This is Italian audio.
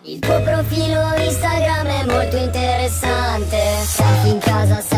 Il tuo profilo Instagram è molto interessante. Selfie in casa